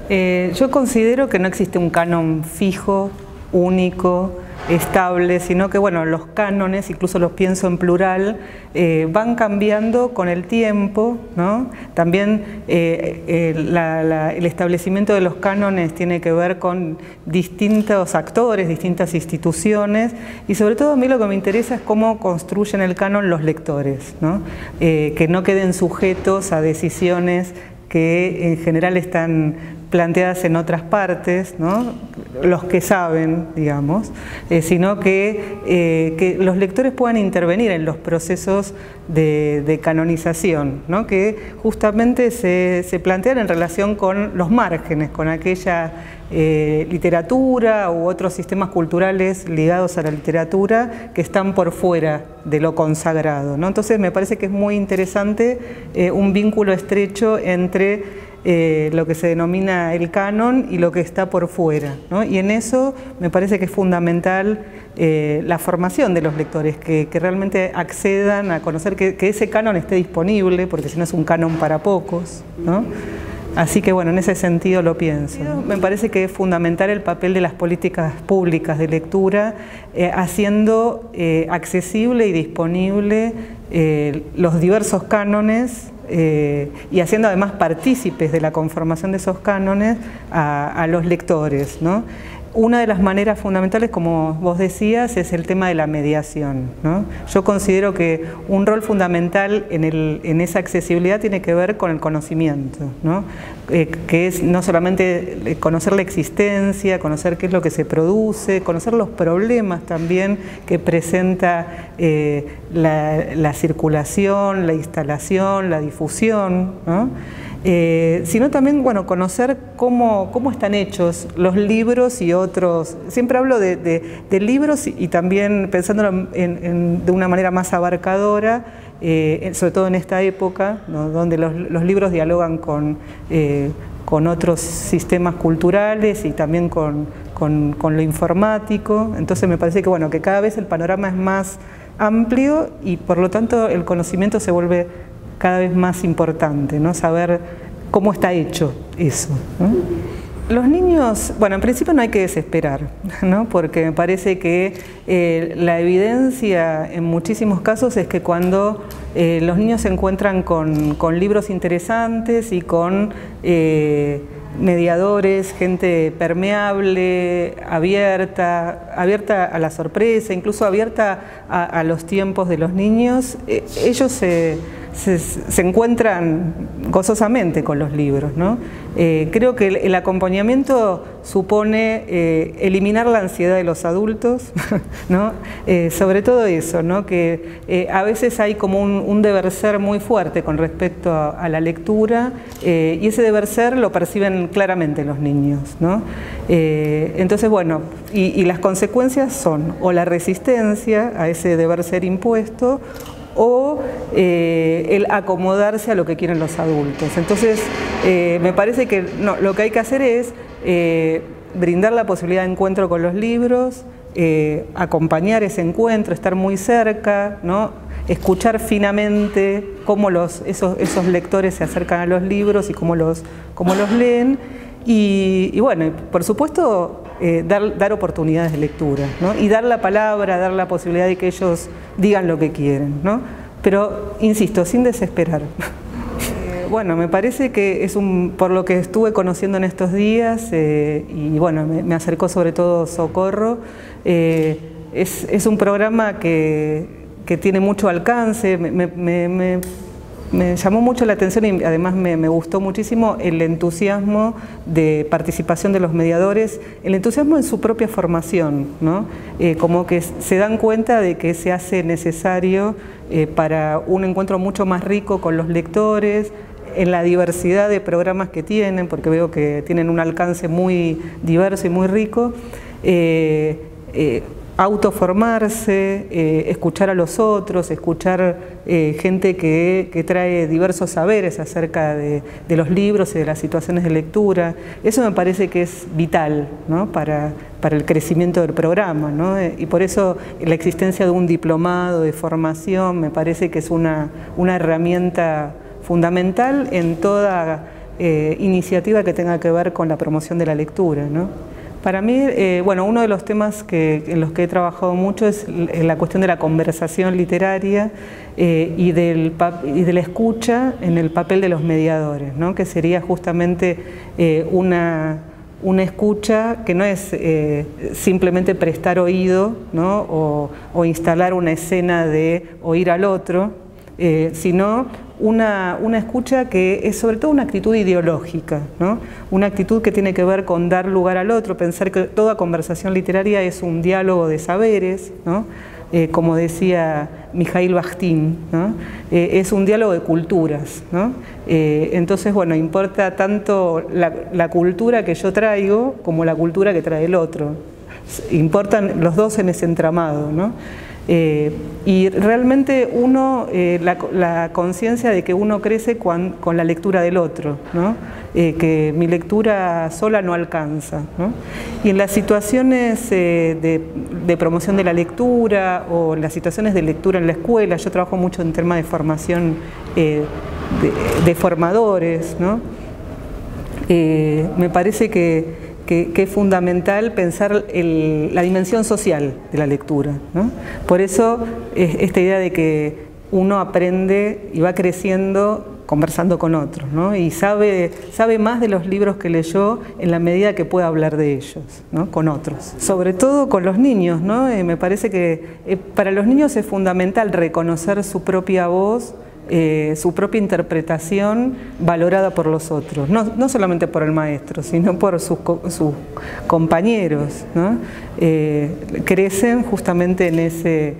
Yo considero que no existe un canon fijo, único, estable, sino que bueno, los cánones, incluso los pienso en plural, van cambiando con el tiempo, ¿no? También el establecimiento de los cánones tiene que ver con distintos actores, distintas instituciones, y sobre todo a mí lo que me interesa es cómo construyen el canon los lectores, ¿no? Que no queden sujetos a decisiones que en general están planteadas en otras partes, ¿no? Los que saben, digamos, sino que los lectores puedan intervenir en los procesos de canonización, ¿no? Que justamente se plantean en relación con los márgenes, con aquella literatura u otros sistemas culturales ligados a la literatura que están por fuera de lo consagrado, ¿no? Entonces me parece que es muy interesante un vínculo estrecho entre lo que se denomina el canon y lo que está por fuera, ¿no? Y en eso me parece que es fundamental la formación de los lectores, que realmente accedan a conocer, que ese canon esté disponible, porque si no es un canon para pocos, ¿no? Así que bueno, en ese sentido lo pienso. Me parece que es fundamental el papel de las políticas públicas de lectura, haciendo accesible y disponible los diversos cánones, y haciendo además partícipes de la conformación de esos cánones a los lectores, ¿no? Una de las maneras fundamentales, como vos decías, es el tema de la mediación, ¿no? Yo considero que un rol fundamental en esa accesibilidad tiene que ver con el conocimiento, ¿no? Que es no solamente conocer la existencia, conocer qué es lo que se produce, conocer los problemas también que presenta la circulación, la instalación, la difusión, ¿no? Sino también, bueno, conocer cómo están hechos los libros y otros. Siempre hablo de libros y también pensándolo de una manera más abarcadora, sobre todo en esta época, ¿no? Donde los libros dialogan con otros sistemas culturales y también con lo informático. Entonces me parece que, bueno, que cada vez el panorama es más amplio y por lo tanto el conocimiento se vuelve cada vez más importante, ¿no? Saber cómo está hecho eso, ¿no? Los niños, bueno, en principio no hay que desesperar, ¿no? Porque me parece que la evidencia en muchísimos casos es que cuando los niños se encuentran con libros interesantes y con mediadores, gente permeable, abierta a la sorpresa, incluso abierta a los tiempos de los niños, ellos se encuentran gozosamente con los libros, ¿no? Creo que el acompañamiento supone eliminar la ansiedad de los adultos, ¿no? Sobre todo eso, ¿no? Que a veces hay como un deber ser muy fuerte con respecto a la lectura, y ese deber ser lo perciben claramente los niños, ¿no? Entonces, bueno, y las consecuencias son o la resistencia a ese deber ser impuesto, o el acomodarse a lo que quieren los adultos. Entonces, me parece que lo que hay que hacer es brindar la posibilidad de encuentro con los libros, acompañar ese encuentro, estar muy cerca, ¿no? Escuchar finamente cómo esos lectores se acercan a los libros y cómo los leen. Y bueno, por supuesto, dar oportunidades de lectura, ¿no? Y dar la palabra, dar la posibilidad de que ellos digan lo que quieren, ¿no? Pero, insisto, sin desesperar. Bueno, me parece que por lo que estuve conociendo en estos días, y bueno, me acercó sobre todo Socorro, es un programa que tiene mucho alcance. Me llamó mucho la atención y además me gustó muchísimo el entusiasmo de participación de los mediadores, el entusiasmo en su propia formación, ¿no? Como que se dan cuenta de que se hace necesario para un encuentro mucho más rico con los lectores, en la diversidad de programas que tienen, porque veo que tienen un alcance muy diverso y muy rico, autoformarse, escuchar a los otros, escuchar gente que trae diversos saberes acerca de los libros y de las situaciones de lectura. Eso me parece que es vital, ¿no? para el crecimiento del programa, ¿no? Y por eso la existencia de un diplomado de formación me parece que es una herramienta fundamental en toda iniciativa que tenga que ver con la promoción de la lectura, ¿no? Para mí, bueno, uno de los temas en los que he trabajado mucho es la cuestión de la conversación literaria y de la escucha en el papel de los mediadores, ¿no? Que sería justamente una escucha que no es simplemente prestar oído, ¿no? o instalar una escena de oír al otro, sino una escucha que es sobre todo una actitud ideológica, ¿no? Una actitud que tiene que ver con dar lugar al otro, pensar que toda conversación literaria es un diálogo de saberes, ¿no? Como decía Mikhail Bakhtin, ¿no? Es un diálogo de culturas, ¿no? Entonces, bueno, importa tanto la cultura que yo traigo como la cultura que trae el otro. Importan los dos en ese entramado, ¿no? Y realmente la conciencia de que uno crece con la lectura del otro, ¿no? Que mi lectura sola no alcanza, ¿no? Y en las situaciones de promoción de la lectura o en las situaciones de lectura en la escuela, yo trabajo mucho en temas de formación de formadores, ¿no? Me parece que es fundamental pensar la dimensión social de la lectura, ¿no? Por eso esta idea de que uno aprende y va creciendo conversando con otros, ¿no? Y sabe más de los libros que leyó en la medida que pueda hablar de ellos, ¿no? Con otros. Sobre todo con los niños, ¿no? Me parece que para los niños es fundamental reconocer su propia voz, su propia interpretación valorada por los otros, no solamente por el maestro, sino por sus compañeros, ¿no? Crecen justamente en ese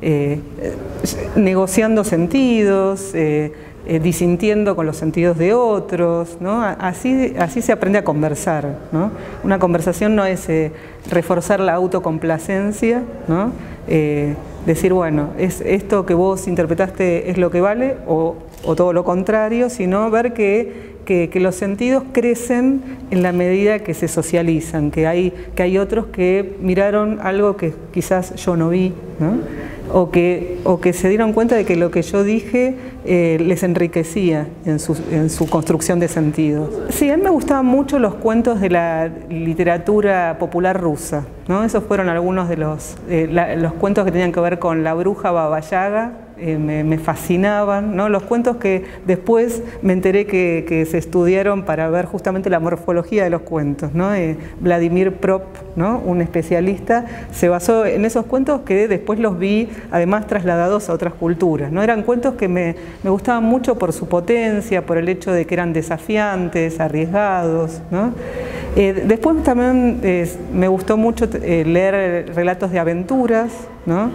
negociando sentidos, disintiendo con los sentidos de otros, ¿no? Así se aprende a conversar, ¿no? Una conversación no es reforzar la autocomplacencia, ¿no? Decir, bueno, esto que vos interpretaste es lo que vale, o todo lo contrario, sino ver que los sentidos crecen en la medida que se socializan, que hay otros que miraron algo que quizás yo no vi, ¿no? O que se dieron cuenta de que lo que yo dije les enriquecía en su construcción de sentidos. Sí, a mí me gustaban mucho los cuentos de la literatura popular rusa, ¿no? Esos fueron algunos de los cuentos que tenían que ver con la bruja Baba Yaga. Me fascinaban, ¿no? Los cuentos que después me enteré que se estudiaron para ver justamente la morfología de los cuentos, ¿no? Vladimir Prop, ¿no? Un especialista, se basó en esos cuentos que después los vi además trasladados a otras culturas, ¿no? Eran cuentos que me gustaban mucho por su potencia, por el hecho de que eran desafiantes, arriesgados, ¿no? Después también me gustó mucho leer relatos de aventuras, ¿no?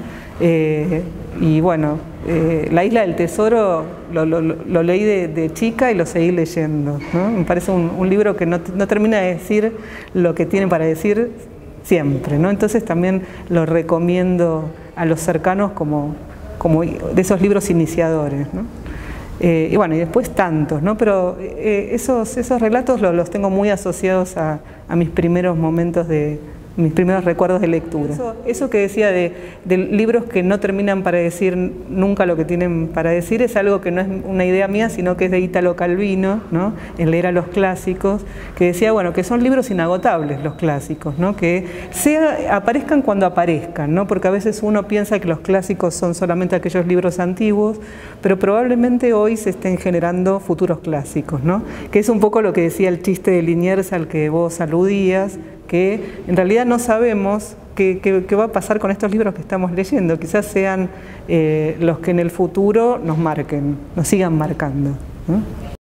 Y bueno, La Isla del Tesoro lo leí de chica y lo seguí leyendo, ¿no? Me parece un libro que no termina de decir lo que tiene para decir siempre, ¿no? Entonces también lo recomiendo a los cercanos como de esos libros iniciadores, ¿no? Y bueno, y después tantos, ¿no? Pero esos relatos los tengo muy asociados a mis primeros momentos mis primeros recuerdos de lectura. Eso que decía de libros que no terminan para decir nunca lo que tienen para decir es algo que no es una idea mía, sino que es de Italo Calvino, ¿no? En Leer a los clásicos, que decía, bueno, que son libros inagotables los clásicos, ¿no? Que aparezcan cuando aparezcan, ¿no? Porque a veces uno piensa que los clásicos son solamente aquellos libros antiguos, pero probablemente hoy se estén generando futuros clásicos, ¿no? Que es un poco lo que decía el chiste de Liniers al que vos aludías, que en realidad no sabemos qué va a pasar con estos libros que estamos leyendo. Quizás sean los que en el futuro nos marquen, nos sigan marcando, ¿no?